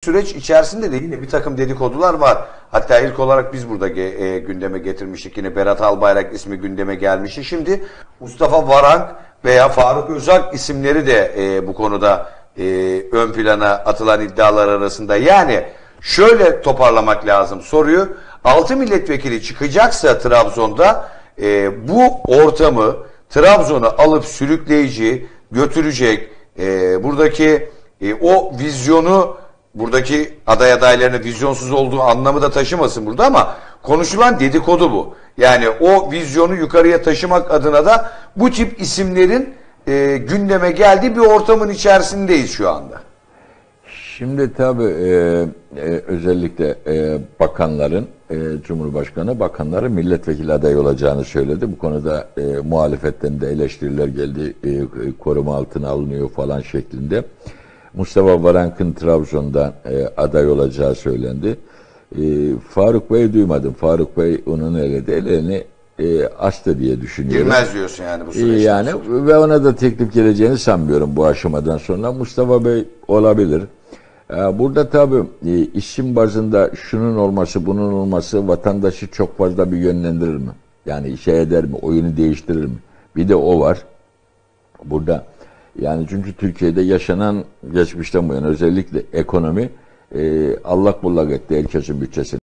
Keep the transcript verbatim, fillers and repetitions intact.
süreç içerisinde de yine bir takım dedikodular var. Hatta ilk olarak biz burada e, gündeme getirmiştik. Yine Berat Albayrak ismi gündeme gelmişti. Şimdi Mustafa Varank veya Faruk Özak isimleri de e, bu konuda e, ön plana atılan iddialar arasında. Yani şöyle toparlamak lazım soruyu. altı milletvekili çıkacaksa Trabzon'da e, bu ortamı Trabzon'a alıp sürükleyici, götürecek, e, buradaki e, o vizyonu, buradaki aday adaylarının vizyonsuz olduğu anlamı da taşımasın burada ama konuşulan dedikodu bu. Yani o vizyonu yukarıya taşımak adına da bu tip isimlerin e, gündeme geldiği bir ortamın içerisindeyiz şu anda. Şimdi tabii e, e, özellikle e, bakanların, e, Cumhurbaşkanı bakanları milletvekili adayı olacağını söyledi. Bu konuda e, muhalefetten de eleştiriler geldi, e, koruma altına alınıyor falan şeklinde. Mustafa Varank'ın Trabzon'dan e, aday olacağı söylendi. E, Faruk Bey'i duymadım. Faruk Bey onun elinde elini e, açtı diye düşünüyorum. Girmez diyorsun yani bu süreçten e, Yani sonra. Ve ona da teklif geleceğini sanmıyorum bu aşamadan sonra. Mustafa Bey olabilir. Burada tabii isim bazında şunun olması, bunun olması vatandaşı çok fazla bir yönlendirir mi? Yani şey eder mi, oyunu değiştirir mi? Bir de o var. Burada yani çünkü Türkiye'de yaşanan geçmişten bu yana özellikle ekonomi allak bullak etti herkesin bütçesini.